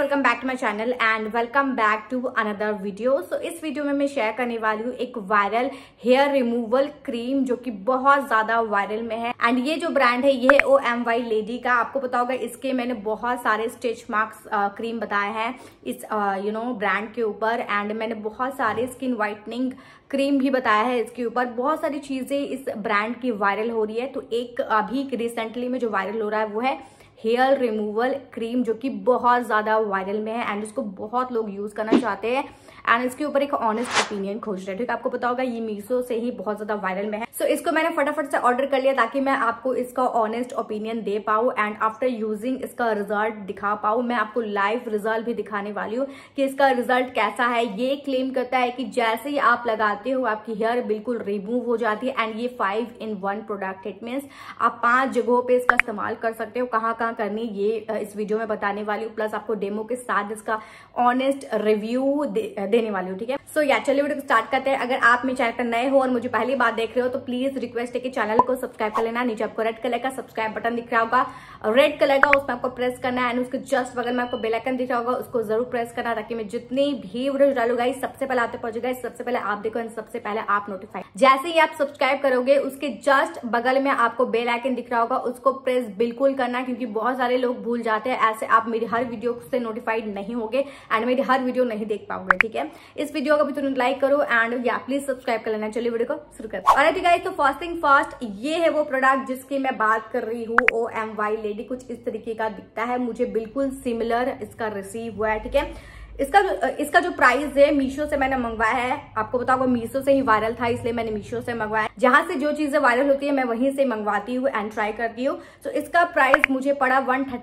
Welcome back to my channel and welcome back to another video. So इस video में मैं share करने वाली हूँ एक वायरल हेयर रिमूवल क्रीम जो कि बहुत ज्यादा वायरल में है। एंड ये जो ब्रांड है ये OMY लेडी का, आपको पता होगा इसके मैंने बहुत सारे स्टिच मार्क्स क्रीम बताए हैं इस ब्रांड के ऊपर। एंड मैंने बहुत सारे स्किन वाइटनिंग क्रीम भी बताया है इसके ऊपर। बहुत सारी चीजें इस ब्रांड की वायरल हो रही है। तो एक अभी रिसेंटली में जो वायरल हो रहा है वो है हेयर रिमूवल क्रीम जो कि बहुत ज्यादा वायरल में है एंड इसको बहुत लोग यूज करना चाहते हैं एंड इसके ऊपर एक ऑनेस्ट ओपिनियन खोज रहे हैं। ठीक है, आपको पता होगा ये मीशो से ही बहुत ज्यादा वायरल में है। सो इसको मैंने फटाफट से ऑर्डर कर लिया ताकि मैं आपको इसका ऑनेस्ट ओपिनियन दे पाऊं एंड आफ्टर यूजिंग इसका रिजल्ट दिखा पाऊं। मैं आपको लाइव रिजल्ट भी दिखाने वाली हूँ कि इसका रिजल्ट कैसा है। ये क्लेम करता है कि जैसे ही आप लगाते हो आपकी हेयर बिल्कुल रिमूव हो जाती है एंड ये 5 in 1 प्रोडक्ट। इट मीन्स आप 5 जगहों पे इसका इस्तेमाल कर सकते हो। कहाँ कहाँ करनी ये इस वीडियो में बताने वाली हूँ, प्लस आपको डेमो के साथ इसका ऑनेस्ट रिव्यू देने वाली हूँ। ठीक है, सो या चलिए वीडियो को स्टार्ट करते हैं। अगर आप मेरे चैनल पर नए हो और मुझे पहली बार देख रहे हो तो प्लीज रिक्वेस्ट है कि चैनल को सब्सक्राइब कर लेना। नीचे आपको रेड कलर का सब्सक्राइब बटन दिख रहा होगा, रेड कलर का, उसमें आपको प्रेस करना है एंड उसके जस्ट बगल में आपको बेल आइकन दिख रहा होगा, उसको जरूर प्रेस करना ताकि मैं जितनी भी वीडियो डालूंगा सबसे पहले आपसे पहुंचेगा, सबसे पहले आप देखो, सबसे पहले आप नोटिफाई। जैसे ही आप सब्सक्राइब करोगे उसके जस्ट बगल में आपको बेल आइकन दिख रहा होगा, उसको प्रेस बिल्कुल करना क्योंकि बहुत सारे लोग भूल जाते हैं। ऐसे आप मेरी हर वीडियो से नोटिफाइड नहीं होगे एंड मेरी हर वीडियो नहीं देख पाओगे। ठीक है, इस वीडियो को भी तुरंत लाइक करो एंड या प्लीज सब्सक्राइब कर लेना। चलिए वीडियो को शुरू करते हैं। ठीक है, तो फर्स्ट थिंग फर्स्ट, ये है वो प्रोडक्ट जिसकी मैं बात कर रही हूँ। OMY लेडी कुछ इस तरीके का दिखता है, मुझे बिल्कुल सिमिलर इसका रिसीव हुआ है। ठीक है, इसका जो प्राइस है मीशो से मैंने मंगवाया है। आपको पता होगा मीशो से ही वायरल था इसलिए मैंने मीशो से मंगवाया। जहां से जो चीजें वायरल होती है मैं वहीं से मंगवाती हूँ एंड ट्राई करती हूँ। तो इसका प्राइस मुझे पड़ा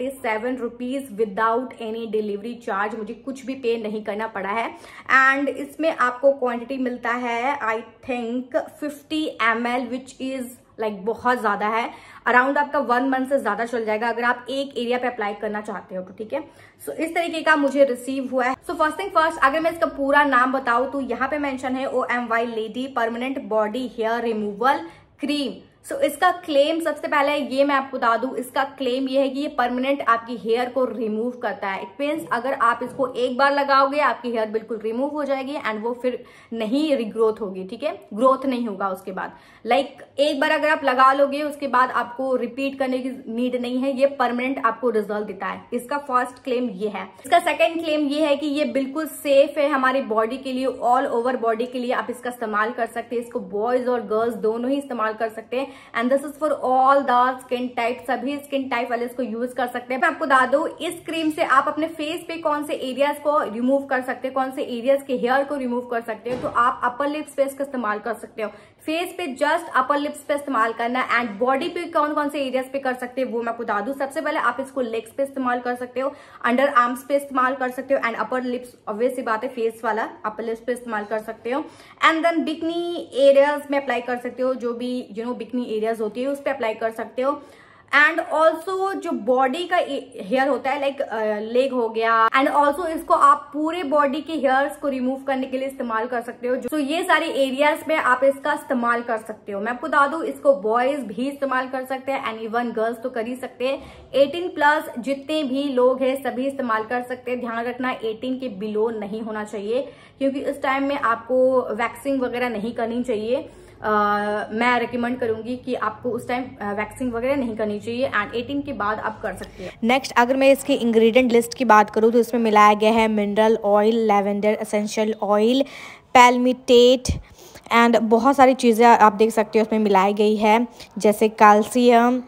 137 rupees without any delivery charge. मुझे कुछ भी पे नहीं करना पड़ा है एंड इसमें आपको क्वांटिटी मिलता है I think 50 ml which is like बहुत ज्यादा है। अराउंड आपका 1 मंथ से ज्यादा चल जाएगा अगर आप एक एरिया पे अप्लाई करना चाहते हो तो। ठीक है, सो इस तरीके का मुझे रिसीव हुआ है। सो फर्स्ट थिंग फर्स्ट, अगर मैं इसका पूरा नाम बताऊं तो यहाँ पे मेंशन है OMY lady permanent body hair removal cream. So इसका क्लेम सबसे पहले ये मैं आपको बता दूं, इसका क्लेम ये है कि ये परमानेंट आपकी हेयर को रिमूव करता है। इट मीन्स अगर आप इसको एक बार लगाओगे आपकी हेयर बिल्कुल रिमूव हो जाएगी एंड वो फिर नहीं रिग्रोथ होगी। ठीक है, ग्रोथ नहीं होगा उसके बाद। लाइक एक बार अगर आप लगा लोगे उसके बाद आपको रिपीट करने की नीड नहीं है। ये परमानेंट आपको रिजल्ट देता है। इसका फर्स्ट क्लेम ये है। इसका सेकेंड क्लेम ये है कि ये बिल्कुल सेफ है हमारी बॉडी के लिए, ऑल ओवर बॉडी के लिए आप इसका इस्तेमाल कर सकते हैं। इसको बॉयज और गर्ल्स दोनों ही इस्तेमाल कर सकते हैं and this is for all the skin type. सभी स्किन टाइप वाले इसको यूज कर सकते हैं। मैं आपको बता दूं इस क्रीम से आप अपने फेस पे कौन से एरियाज को रिमूव कर सकते हैं, कौन से एरियाज के हेयर को रिमूव कर सकते हो। तो आप अपर लिप्स पे इसका इस्तेमाल कर सकते हो। फेस पे जस्ट अपर लिप्स पे इस्तेमाल करना है एंड बॉडी पे कौन कौन से एरियाज पे कर सकते हैं वो मैं आपको बता दूं। सबसे पहले आप इसको लेग्स पे इस्तेमाल कर सकते हो, अंडर आर्म्स पे इस्तेमाल कर सकते हो एंड अपर लिप्स, ऑब्वियस सी बात है फेस वाला अपर लिप्स पे इस्तेमाल कर सकते हो एंड देन बिकनी एरियाज में अप्लाई कर सकते हो। जो भी बिकनी एरियाज होती है उस पे अप्लाई कर सकते हो एंड ऑल्सो जो बॉडी का हेयर होता है लाइक लेग हो गया एंड ऑल्सो इसको आप पूरे बॉडी के हेयर्स को रिमूव करने के लिए इस्तेमाल कर सकते हो। तो ये सारे एरियाज में आप इसका इस्तेमाल कर सकते हो। मैं आपको बता दूं इसको बॉयज भी इस्तेमाल कर सकते हैं एंड इवन गर्ल्स तो कर ही सकते हैं। 18+ जितने भी लोग हैं सभी इस्तेमाल कर सकते हैं। ध्यान रखना 18 के बिलो नहीं होना चाहिए क्योंकि इस टाइम में आपको वैक्सिंग वगैरह नहीं करनी चाहिए। मैं रिकमेंड करूंगी कि आपको उस टाइम वैक्सिंग वगैरह नहीं करनी चाहिए एंड 18 के बाद आप कर सकते हैं। नेक्स्ट अगर मैं इसकी इंग्रेडिएंट लिस्ट की बात करूं तो इसमें मिलाया गया है mineral oil, lavender essential oil, palmitate and बहुत सारी चीज़ें आप देख सकते हो उसमें मिलाई गई है जैसे कैल्शियम।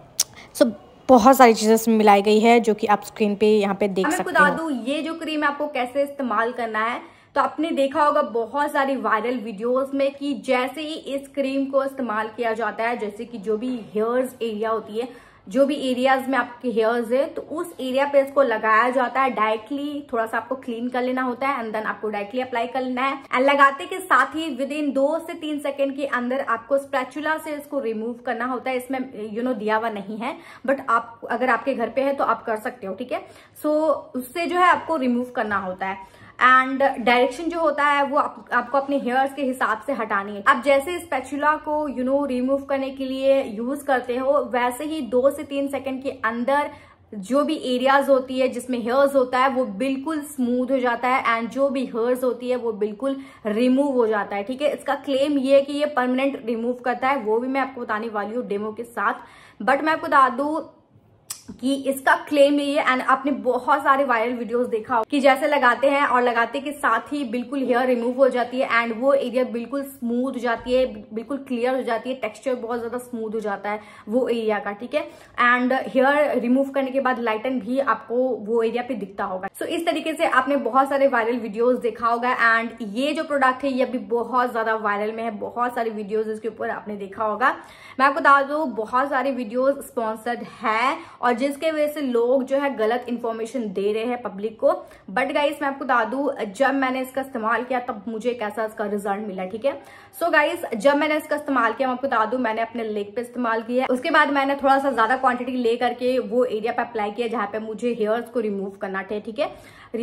सो बहुत सारी चीजें इसमें मिलाई गई है जो कि आप स्क्रीन पे यहाँ पे देख सकते हो। मैं बता दूं ये जो क्रीम आपको कैसे इस्तेमाल करना है। तो आपने देखा होगा बहुत सारी वायरल वीडियोस में कि जैसे ही इस क्रीम को इस्तेमाल किया जाता है, जैसे कि जो भी हेयर्स एरिया होती है, जो भी एरियाज में आपके हेयर्स है तो उस एरिया पे इसको लगाया जाता है डायरेक्टली। थोड़ा सा आपको क्लीन कर लेना होता है एंड देन आपको डायरेक्टली अप्लाई कर लेना है एंड लगाते के साथ ही विद इन 2 से 3 सेकेंड के अंदर आपको स्पैचुला से इसको रिमूव करना होता है। इसमें दिया हुआ नहीं है बट आप अगर आपके घर पे है तो आप कर सकते हो। ठीक है, सो उससे जो है आपको रिमूव करना होता है एंड डायरेक्शन जो होता है वो आपको अपने हेयर्स के हिसाब से हटानी है। आप जैसे स्पैचुला को रिमूव करने के लिए यूज करते हो वैसे ही 2 से 3 सेकंड के अंदर जो भी एरियाज होती है जिसमें हेयर्स होता है वो बिल्कुल स्मूथ हो जाता है एंड जो भी हेयर्स होती है वो बिल्कुल रिमूव हो जाता है। ठीक है, इसका क्लेम ये है कि ये परमानेंट रिमूव करता है, वो भी मैं आपको बताने वाली हूँ डेमो के साथ। बट मैं आपको बता दूं कि इसका क्लेम ये है, एंड आपने बहुत सारे वायरल वीडियोस देखा हो कि जैसे लगाते हैं और लगाते के साथ ही बिल्कुल हेयर रिमूव हो जाती है एंड वो एरिया बिल्कुल स्मूथ हो जाती है, बिल्कुल क्लियर हो जाती है, टेक्सचर बहुत ज्यादा स्मूथ हो जाता है वो एरिया का। ठीक है, एंड हेयर रिमूव करने के बाद लाइटन भी आपको वो एरिया पे दिखता होगा। सो इस तरीके से आपने बहुत सारे वायरल वीडियोज देखा होगा एंड ये जो प्रोडक्ट है ये अभी बहुत ज्यादा वायरल में है, बहुत सारे वीडियोज इसके ऊपर आपने देखा होगा। मैं आपको बता दूं बहुत सारे वीडियोज स्पॉन्सर्ड है और जिसके वजह से लोग जो है गलत इंफॉर्मेशन दे रहे हैं पब्लिक को। बट गाइस मैं आपको बता दूं जब मैंने इसका इस्तेमाल किया तब मुझे कैसा इसका रिजल्ट मिला। ठीक है, सो गाइस जब मैंने इसका इस्तेमाल किया मैं आपको बता दूं मैंने अपने लेग पे इस्तेमाल किया, उसके बाद मैंने थोड़ा सा ज्यादा क्वांटिटी ले करके वो एरिया पे अप्लाई किया जहां पे मुझे हेयर्स को रिमूव करना था। ठीक है,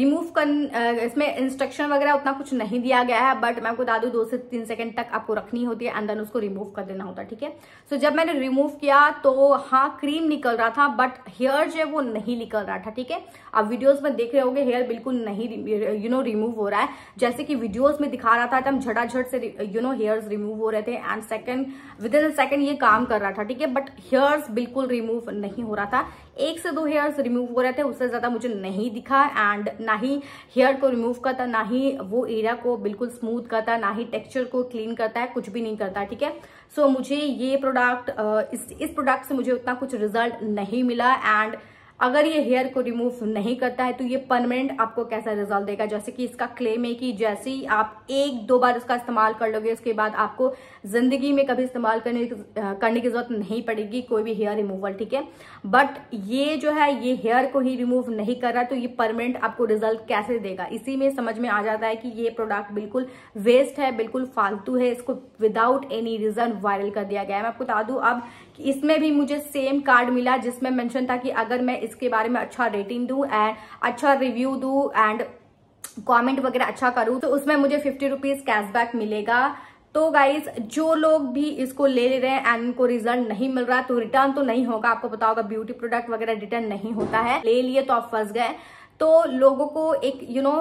इसमें इंस्ट्रक्शन वगैरह उतना कुछ नहीं दिया गया है, बट मैं आपको बता दूं 2 से 3 सेकंड तक आपको रखनी होती है एंड देन उसको रिमूव कर देना होता है। ठीक है, सो जब मैंने रिमूव किया तो हाँ क्रीम निकल रहा था बट हेयर जो है वो नहीं निकल रहा था। ठीक है, आप वीडियोस में देख रहे होंगे हेयर बिल्कुल नहीं रिमूव हो रहा है, जैसे कि वीडियोस में दिखा रहा था एकदम झटाझट से हेयर्स रिमूव हो रहे थे एंड विद इन सेकंड ये काम कर रहा था। ठीक है, बट हेयर्स बिल्कुल रिमूव नहीं हो रहा था, 1 से 2 हेयर्स रिमूव हो रहे थे, उससे ज्यादा मुझे नहीं दिखा एंड ना ही हेयर को रिमूव करता, ना ही वो एरिया को बिल्कुल स्मूथ करता, ना ही टेक्सचर को क्लीन करता है, कुछ भी नहीं करता। ठीक है, सो मुझे ये प्रोडक्ट इस प्रोडक्ट से मुझे उतना कुछ रिजल्ट नहीं मिला एंड अगर ये हेयर को रिमूव नहीं करता है तो ये परमानेंट आपको कैसा रिजल्ट देगा। जैसे कि इसका क्लेम है कि जैसे ही आप 1-2 बार इसका इस्तेमाल कर लोगे उसके बाद आपको जिंदगी में कभी इस्तेमाल करने की जरूरत नहीं पड़ेगी कोई भी हेयर रिमूवल। ठीक है, बट ये जो है ये हेयर को ही रिमूव नहीं कर रहा तो ये परमानेंट आपको रिजल्ट कैसे देगा, इसी में समझ में आ जाता है कि ये प्रोडक्ट बिल्कुल वेस्ट है, बिल्कुल फालतू है, इसको विदाउट एनी रीजन वायरल कर दिया गया है। मैं आपको बता दूं अब इसमें भी मुझे सेम कार्ड मिला जिसमें मेंशन था कि अगर मैं इसके बारे में अच्छा रेटिंग दूं एंड अच्छा रिव्यू दूं एंड कमेंट वगैरह अच्छा करूं तो उसमें मुझे 50 रुपीज कैशबैक मिलेगा। तो गाइज जो लोग भी इसको ले रहे हैं एंड उनको रिजल्ट नहीं मिल रहा तो रिटर्न तो नहीं होगा, आपको पता होगा ब्यूटी प्रोडक्ट वगैरह रिटर्न नहीं होता है, ले लिए तो आप फंस गए। तो लोगों को एक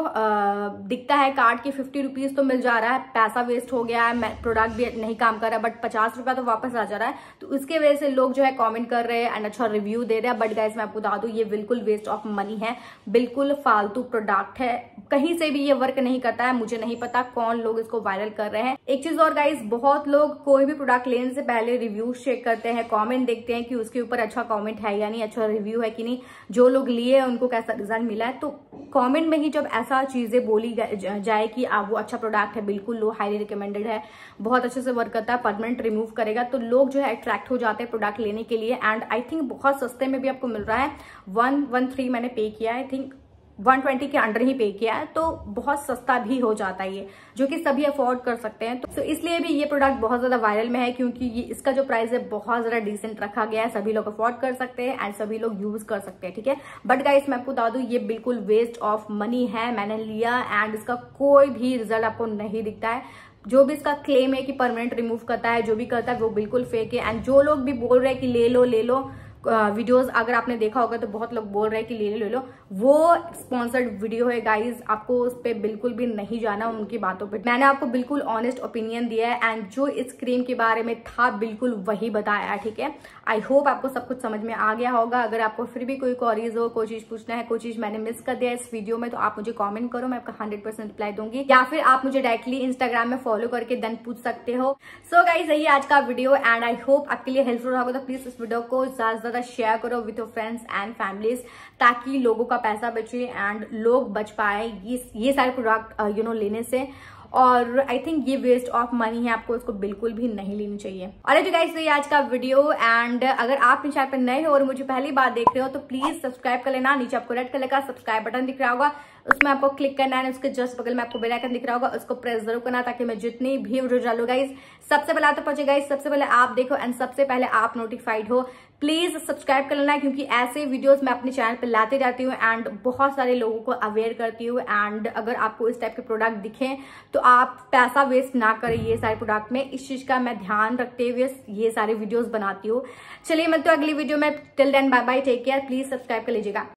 दिखता है कार्ड की 50 रुपीज तो मिल जा रहा है, पैसा वेस्ट हो गया है, प्रोडक्ट भी नहीं काम कर रहा है, बट 50 रुपया तो वापस आ जा रहा है, तो उसके वजह से लोग जो है कमेंट कर रहे हैं एंड अच्छा रिव्यू दे रहे हैं। बट गाइस मैं आपको बता दूं ये बिल्कुल वेस्ट ऑफ मनी है, बिल्कुल फालतू प्रोडक्ट है, कहीं से भी ये वर्क नहीं करता है। मुझे नहीं पता कौन लोग इसको वायरल कर रहे हैं। एक चीज और गाइस, बहुत लोग कोई भी प्रोडक्ट लेने से पहले रिव्यू चेक करते हैं, कमेंट देखते हैं कि उसके ऊपर अच्छा कमेंट है या नहीं, अच्छा रिव्यू है कि नहीं, जो लोग लिए उनको कैसा रिजल्ट मिला है। तो कमेंट में ही जब ऐसा चीजें बोली जाए कि वो अच्छा प्रोडक्ट है, बिल्कुल लो हाईली रिकमेंडेड है, बहुत अच्छे से वर्क करता है, परमानेंट रिमूव करेगा, तो लोग जो है अट्रैक्ट हो जाते हैं प्रोडक्ट लेने के लिए। एंड आई थिंक बहुत सस्ते में भी आपको मिल रहा है, 113 मैंने पे किया है, आई थिंक 120 के अंडर ही पे किया है, तो बहुत सस्ता भी हो जाता है ये, जो कि सभी अफोर्ड कर सकते हैं। तो इसलिए भी ये प्रोडक्ट बहुत ज्यादा वायरल में है क्योंकि ये इसका जो प्राइस है बहुत ज्यादा डिसेंट रखा गया है, सभी लोग अफोर्ड कर सकते हैं एंड सभी लोग यूज कर सकते हैं। ठीक है, बट गाइस मैं आपको बता दूं ये बिल्कुल वेस्ट ऑफ मनी है, मैंने लिया एंड इसका कोई भी रिजल्ट आपको नहीं दिखता है। जो भी इसका क्लेम है कि परमानेंट रिमूव करता है, जो भी करता है वो बिल्कुल फेक है। एंड जो लोग भी बोल रहे हैं कि ले लो वीडियोस अगर आपने देखा होगा तो बहुत लोग बोल रहे हैं कि ले लो, वो स्पॉन्सर्ड वीडियो है गाइज, आपको उस पर बिल्कुल भी नहीं जाना उनकी बातों पे। मैंने आपको बिल्कुल ऑनेस्ट ओपिनियन दिया है एंड जो इस क्रीम के बारे में था बिल्कुल वही बताया है। ठीक है, आई होप आपको सब कुछ समझ में आ गया होगा। अगर आपको फिर भी कोई क्वेरीज हो, कोई चीज पूछना है, कोई चीज मैंने मिस कर दिया इस वीडियो में, तो आप मुझे कॉमेंट करो, मैं आपका 100% रिप्लाई दूंगी, या फिर आप मुझे डायरेक्टली इंस्टाग्राम में फॉलो करके देन पूछ सकते हो। सो गाइज यही आज का वीडियो एंड आई होप आपके लिए हेल्पफुल होगा, तो प्लीज इस वीडियो को ज्यादा से ज्यादा शेयर करो with your friends and families, ताकि लोगों का पैसा बचे एंड लोग बच पाए ये सारे प्रोडक्ट लेने से। और आई थिंक ये वेस्ट ऑफ मनी है, आपको इसको बिल्कुल भी नहीं लेनी चाहिए। और जो गाइस ये आज का वीडियो एंड अगर आप इस चैनल पर नए हो और मुझे पहली बार देख रहे हो तो प्लीज सब्सक्राइब कर लेना। नीचे आपको रेड कलर का सब्सक्राइब बटन दिख रहा होगा, उसमें आपको क्लिक करना है, उसके जस्ट बगल में आपको बेल आइकन दिख रहा होगा, उसको प्रेस जरूर करना ताकि मैं जितनी भी वीडियो डालूं गाइस सबसे पहले आप तक पहुंचे गाइस, सबसे पहले आप देखो एंड सबसे पहले आप नोटिफाइड हो। प्लीज सब्सक्राइब कर लेना, क्योंकि ऐसे वीडियोस मैं अपने चैनल पे लाते जाती हूँ एंड बहुत सारे लोगों को अवेयर करती हूँ। एंड अगर आपको इस टाइप के प्रोडक्ट दिखें तो आप पैसा वेस्ट ना करें ये सारे प्रोडक्ट में, इस चीज का मैं ध्यान रखते हुए ये सारे वीडियोस बनाती हूँ। चलिए मिलते हैं अगली वीडियो में, till then bye bye, take care, please subscribe कर लीजिएगा।